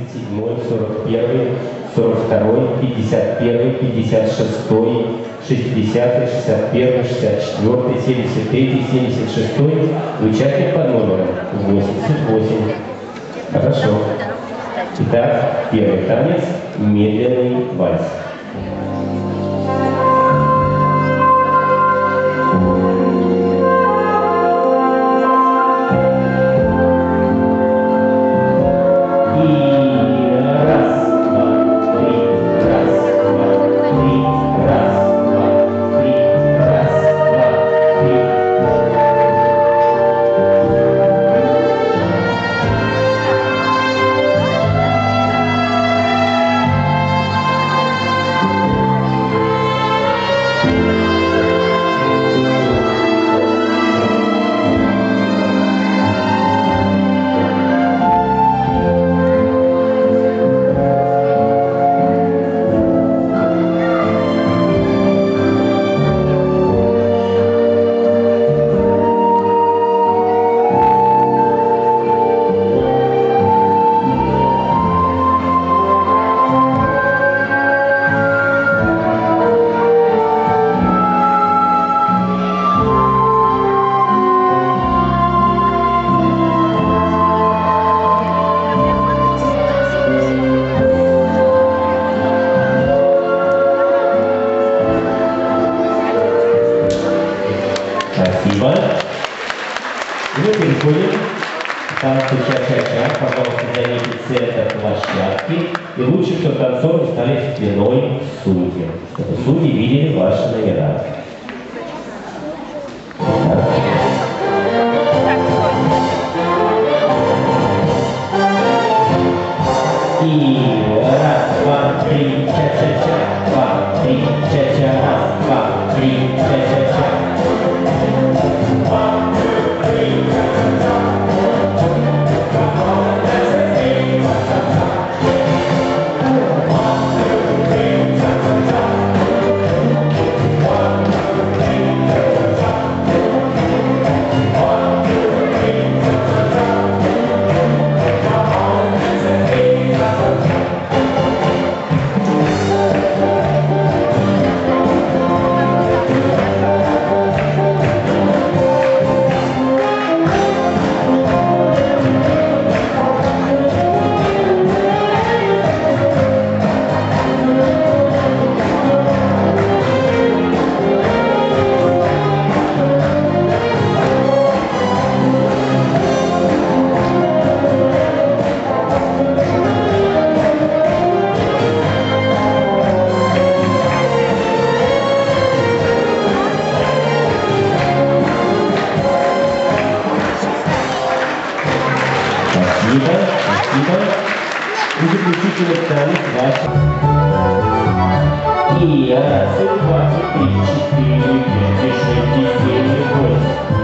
37, 41, 42, 51, 56, 60, 61, 64, 73, 76. Участник под номером 88. Хорошо. Итак, первый танец – медленный вальс. Спасибо. Мы переходим к танцу ча-ча-ча. Пожалуйста, займите центр площадки. И лучше, чтобы танцоры стали спиной к судьям, чтобы судьи видели ваши номера. И раз, два, три, ча-ча-ча. Два, три, ча-ча. Раз, два, три, ча-ча-ча. Спасибо. И заключительный танец ваш. И раз, и два, и три, четыре, пять, и шесть, и семь, и восемь.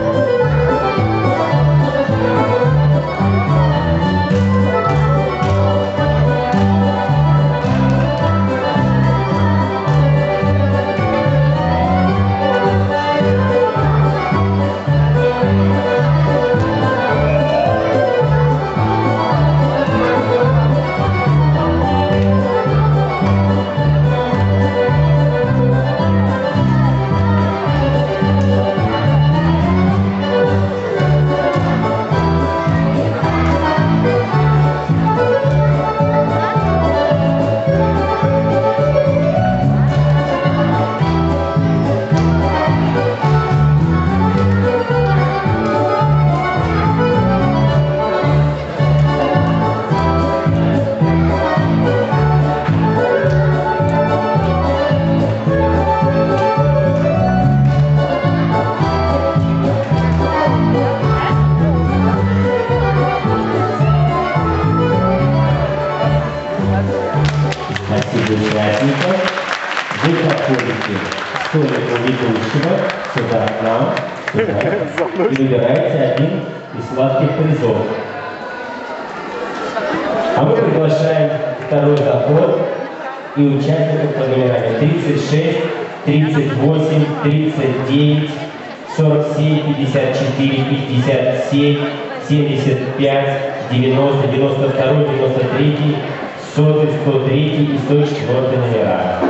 Участников. Вы подходите к столику ведущего, сюда к нам, сюда, и выбираете один из сладких призов. А мы приглашаем второй заход и участников по номерам 36, 38, 39, 47, 54, 57, 75, 90, 92, 93, 100, 103 и 104 номера.